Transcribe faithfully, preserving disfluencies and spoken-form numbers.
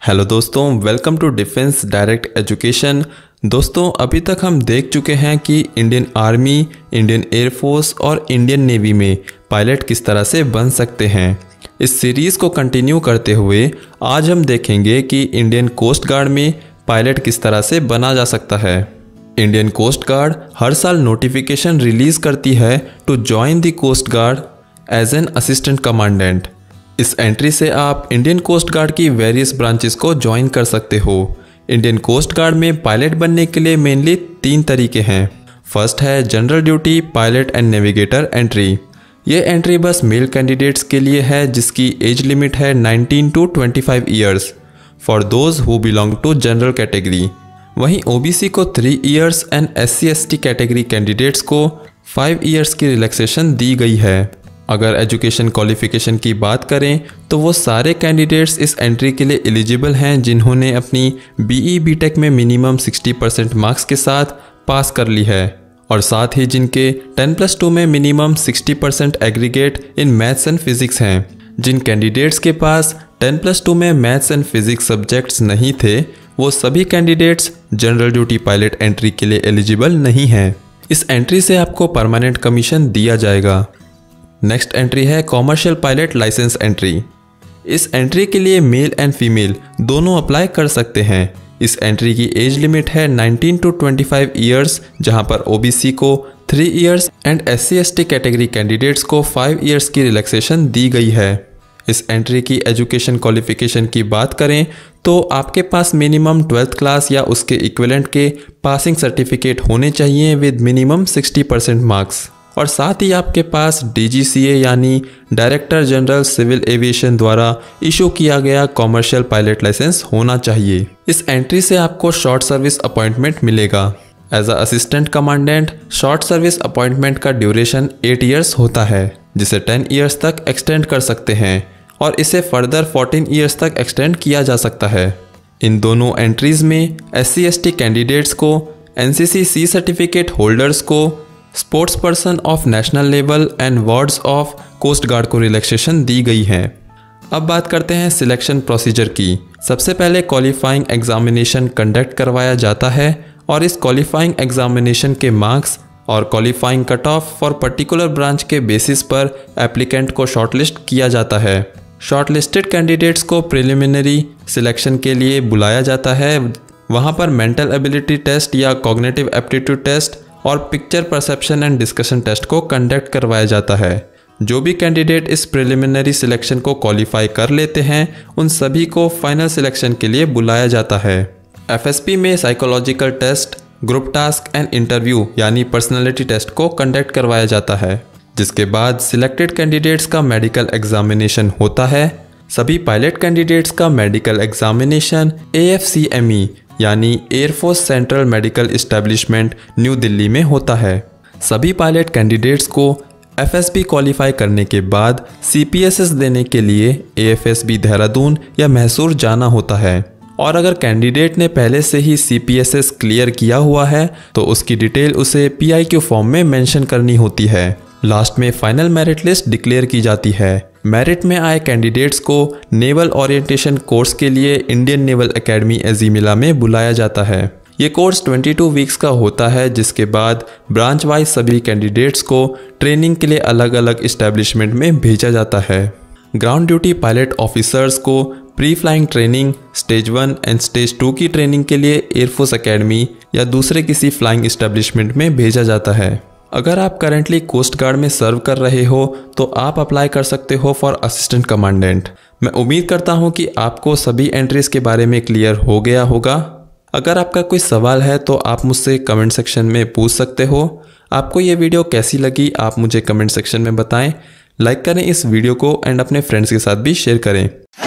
Hello दोस्तों, welcome to defence direct education. दोस्तों, अभी तक हम देख चुके हैं कि इंडियन आर्मी, इंडियन एयरफोर्स और इंडियन नेवी में पायलट किस तरह से बन सकते हैं। इस सीरीज़ को कंटिन्यू करते हुए आज हम देखेंगे कि इंडियन कोस्ट गार्ड में पायलट किस तरह से बना जा सकता है। इंडियन कोस्ट गार्ड हर साल नोटिफिकेशन रिलीज़ करती है to join the coast guard as an assistant commandant. इस एंट्री से आप इंडियन कोस्ट गार्ड की वेरियस ब्रांचेस को ज्वाइन कर सकते हो। इंडियन कोस्ट गार्ड में पायलट बनने के लिए मेनली तीन तरीके हैं। फर्स्ट है general duty pilot and navigator entry. ये एंट्री बस मेल कैंडिडेट्स के लिए है जिसकी एज लिमिट है nineteen to twenty five years for those who belong to general category. वहीं ओबीसी को three years and SC ST category candidates को फाइव ईयर्स की रिलैक्सेशन दी गई है। अगर एजुकेशन क्वालिफिकेशन की बात करें तो वो सारे कैंडिडेट्स इस एंट्री के लिए एलिजिबल हैं जिन्होंने अपनी बीई बीटेक में मिनिमम सिक्सटी परसेंट मार्क्स के साथ पास कर ली है और साथ ही जिनके टेन प्लस टू में minimum sixty percent aggregate in maths and physics हैं। जिन कैंडिडेट्स के पास टेन प्लस टू में मैथ्स एंड फिजिक्स सब्जेक्ट्स नहीं थे वो सभी candidates general duty pilot entry के लिए एलिजिबल नहीं हैं। इस एंट्री से आपको परमानेंट कमीशन दिया जाएगा। नेक्स्ट एंट्री है कॉमर्शियल पायलट लाइसेंस एंट्री। इस एंट्री के लिए मेल एंड फीमेल दोनों अप्लाई कर सकते हैं। इस एंट्री की एज लिमिट है nineteen to twenty five years जहां पर ओबीसी को three years and SC ST category candidates को फाइव ईयर्स की रिलैक्सेशन दी गई है। इस एंट्री की एजुकेशन क्वालिफिकेशन की बात करें तो आपके पास मिनिमम ट्वेल्थ क्लास या उसके इक्विवेलेंट के पासिंग सर्टिफिकेट होने चाहिए with minimum sixty percent marks और साथ ही आपके पास डीजीसीए यानी डायरेक्टर जनरल सिविल एविएशन द्वारा इशू किया गया कॉमर्शियल पायलट लाइसेंस होना चाहिए। इस एंट्री से आपको शॉर्ट सर्विस अपॉइंटमेंट मिलेगा। As a assistant commandant short service appointment का ड्यूरेशन एट ईयर्स होता है जिसे टेन ईयर्स तक एक्सटेंड कर सकते हैं और इसे फर्दर फोर्टीन ईयर्स तक एक्सटेंड किया जा सकता है। इन दोनों एंट्रीज में S C S T candidates को, एनसीसी सी सर्टिफिकेट होल्डर्स को, sports person of national level and wards of coast guard को रिलैक्सेशन दी गई है। अब बात करते हैं सिलेक्शन प्रोसीजर की। सबसे पहले क्वालिफाइंग एग्जामिनेशन कंडक्ट करवाया जाता है और इस क्वालिफाइंग एग्जामिनेशन के मार्क्स और qualifying cut off for particular branch के बेसिस पर एप्लीकेंट को शॉर्टलिस्ट किया जाता है। शॉर्टलिस्टेड कैंडिडेट्स को प्रिलिमिनरी सिलेक्शन के लिए बुलाया जाता है। वहाँ पर मेंटल एबिलिटी टेस्ट या कॉग्निटिव एप्टीट्यूड टेस्ट और picture perception and discussion test को कंडक्ट करवाया जाता है। जो भी कैंडिडेट इस प्रिलिमिनरी सिलेक्शन को क्वालिफाई कर लेते हैं उन सभी को फाइनल सिलेक्शन के लिए बुलाया जाता है। एफएसपी में psychological test, group task and interview यानी पर्सनालिटी टेस्ट को कंडक्ट करवाया जाता है जिसके बाद सिलेक्टेड कैंडिडेट्स का मेडिकल एग्जामिनेशन होता है। सभी पायलट कैंडिडेट्स का medical examination A F C M E यानी air force central medical establishment new Delhi में होता है। सभी पायलट कैंडिडेट्स को एफएसबी क्वालिफाई करने के बाद सीपीएसएस देने के लिए एएफएसबी देहरादून या मैसूर जाना होता है और अगर कैंडिडेट ने पहले से ही सीपीएसएस क्लियर किया हुआ है तो उसकी डिटेल उसे पीआईक्यू फॉर्म में मेंशन करनी होती है। लास्ट में फाइनल मेरिट लिस्ट डिक्लेयर की जाती है। मेरिट में आए कैंडिडेट्स को नेवल ओरिएंटेशन कोर्स के लिए इंडियन नेवल एकेडमी एजीमिला में बुलाया जाता है। ये कोर्स बाईस वीक्स का होता है जिसके बाद ब्रांच वाइज सभी कैंडिडेट्स को ट्रेनिंग के लिए अलग अलग इस्टेब्लिशमेंट में भेजा जाता है। ग्राउंड ड्यूटी पायलट ऑफिसर्स को pre flying training stage one and stage two की ट्रेनिंग के लिए एयरफोर्स एकेडमी या दूसरे किसी फ्लाइंग इस्टेब्लिशमेंट में भेजा जाता है। अगर आप करेंटली कोस्ट गार्ड में सर्व कर रहे हो तो आप अप्लाई कर सकते हो फॉर असिस्टेंट कमांडेंट। मैं उम्मीद करता हूँ कि आपको सभी एंट्रीज के बारे में क्लियर हो गया होगा। अगर आपका कोई सवाल है तो आप मुझसे कमेंट सेक्शन में पूछ सकते हो। आपको ये वीडियो कैसी लगी आप मुझे कमेंट सेक्शन में बताएं। लाइक करें इस वीडियो को एंड अपने फ्रेंड्स के साथ भी शेयर करें।